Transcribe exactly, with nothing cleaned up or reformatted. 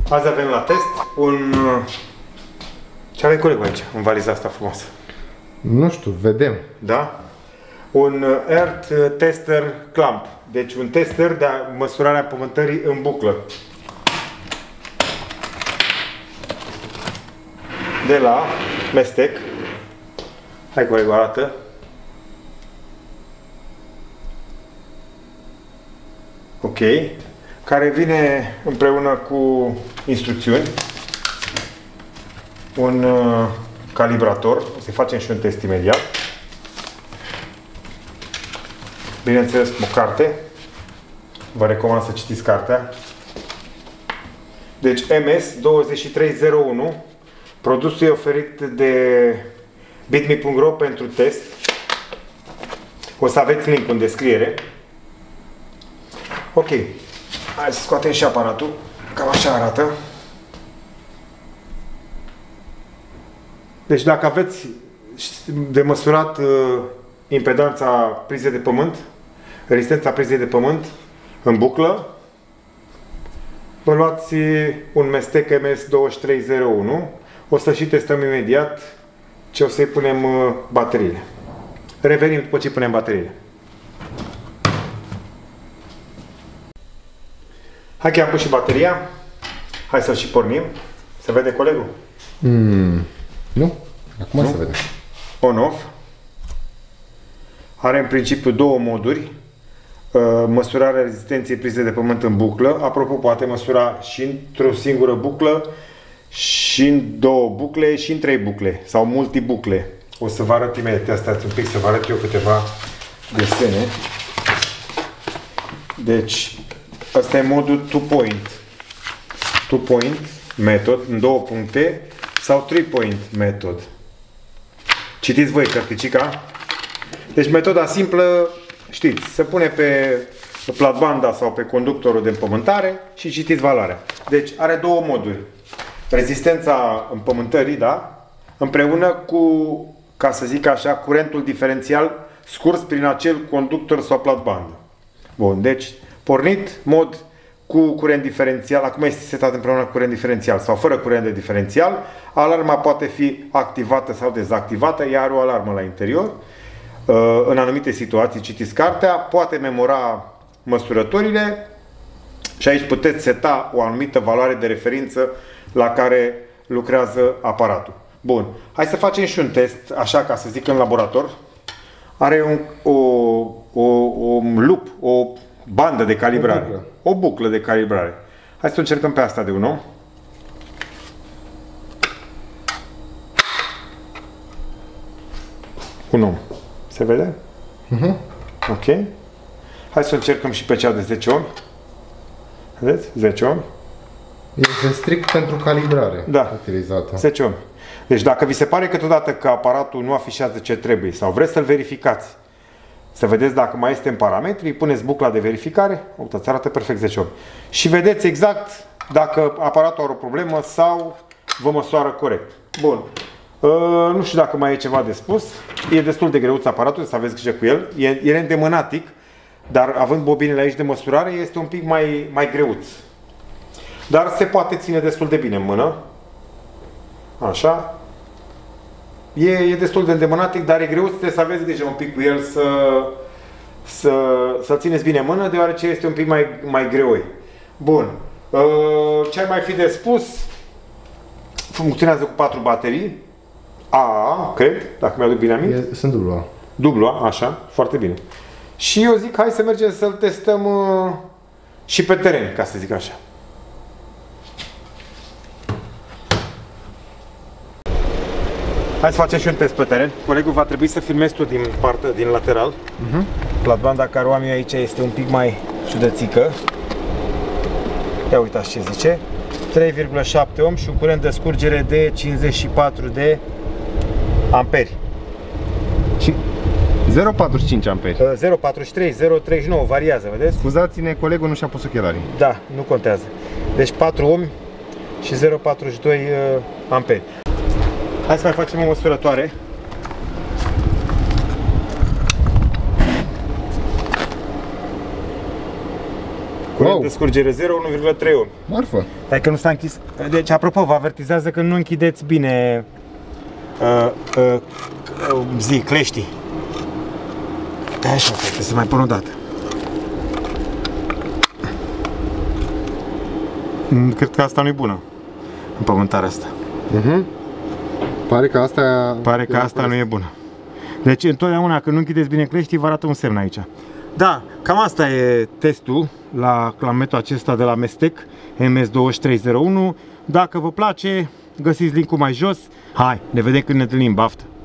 Azi avem la test un... Ce avem colegul aici, în valiza asta frumoasă? Nu știu, vedem. Da? Un Earth Tester Clamp. Deci un tester de măsurarea pământării în buclă. De la Mestec. Hai colegul, arată. Ok. Care vine împreună cu instrucțiuni. Un uh, calibrator. O să facem și un test imediat. Bineînțeles, o carte. Vă recomand să citiți cartea. Deci M S douăzeci și trei zero unu. Produsul e oferit de bitme punct ro pentru test. O să aveți link în descriere. Ok. Hai să scoatem și aparatul. Cam așa arată. Deci dacă aveți de măsurat uh, impedanța prizei de pământ, rezistența prizei de pământ în buclă, vă luați un Mestec M S douăzeci și trei zero unu. O să și testăm imediat ce o să-i punem uh, bateriile. Revenim după ce punem bateriile. Hai că am pus și bateria. Hai să-l și pornim. Se vede colegul? Mm, nu. Acum nu? se vede. On-off. Are în principiu două moduri. Măsurarea rezistenței prizei de pământ în buclă. Apropo, poate măsura și într-o singură buclă, și în două bucle, și în trei bucle. Sau multibucle. O să vă arăt imediat, stați un pic, să vă arăt eu câteva desene. Deci, asta e modul two point. two point method, în două puncte, sau three point method. Citiți voi cărticica. Deci metoda simplă, știți, se pune pe platbanda sau pe conductorul de împământare și citiți valoarea. Deci are două moduri. Rezistența împământării, da? Împreună cu, ca să zic așa, curentul diferențial scurs prin acel conductor sau platbandă. Bun, deci pornit, mod cu curent diferențial, acum este setat împreună cu curent diferențial sau fără curent de diferențial, alarma poate fi activată sau dezactivată, ea are o alarmă la interior. În anumite situații, citiți cartea, poate memora măsurătorile și aici puteți seta o anumită valoare de referință la care lucrează aparatul. Bun, hai să facem și un test, așa ca să zic, în laborator. Are un, o, o, un loop, o bandă de calibrare. O buclă. o buclă de calibrare. Hai să încercăm pe asta de un om. Un om. Se vede? Uh-huh. Ok. Hai să încercăm și pe cea de zece omi. Vedeți? zece omi. Este strict pentru calibrare. Da. Utilizată. zece omi. Deci dacă vi se pare câteodată că aparatul nu afișează ce trebuie sau vreți să-l verificați, să vedeți dacă mai este în parametri, îi puneți bucla de verificare, uitați, arată perfect zece omi. Și vedeți exact dacă aparatul are o problemă sau vă măsoară corect. Bun. Uh, nu știu dacă mai e ceva de spus. E destul de greuț aparatul, să aveți grijă cu el. E, e endemânatic, dar având bobinele aici de măsurare, este un pic mai, mai greuț. Dar se poate ține destul de bine în mână. Așa. E, e destul de îndemânatic, dar e greuț, trebuie să aveți grijă un pic cu el să, să, să țineți bine în mână, deoarece este un pic mai, mai greoi. Bun. Uh, ce ar mai fi de spus? Funcționează cu patru baterii. A, cred, dacă mi-aduc bine aminte. Sunt dublu A. Dublu A, așa, foarte bine. Și eu zic, hai să mergem să-l testăm uh, și pe teren, ca să zic așa. Hai să facem și un test pe teren. Colegul, va trebui să filmezi tu din partea, din lateral. Uh-huh. Platbanda care o am eu aici este un pic mai ciudățică. Ia uitați ce zice. trei virgulă șapte ohm și un curent de scurgere de cincizeci și patru de amperi. zero virgulă patruzeci și cinci amperi. zero virgulă patruzeci și trei, zero virgulă treizeci și nouă, variază, vedeți? Scuzați-ne, colegul nu și-a pus ochelarii. Da, nu contează. Deci patru ohmi și zero virgulă patruzeci și doi amperi. Hai să mai facem o măsurătoare. Curent Wow. de scurgere zero, unu virgulă trei ohm. Marfă. Dar că nu s-a închis. Deci, apropo, vă avertizează că nu închideți bine uh, uh, uh, zi, cleștii. Așa, trebuie să mai pun o dată. Cred că asta nu e bună, împământarea asta. Uh-huh. Pare că asta... Pare că asta nu e bună. Deci, întotdeauna când nu închideți bine cleștii, vă arată un semn aici. Da, cam asta e testul la clametul acesta de la Mestec M S două trei zero unu. Dacă vă place, găsiți linkul mai jos. Hai, ne vedem când ne întâlnim, baftă!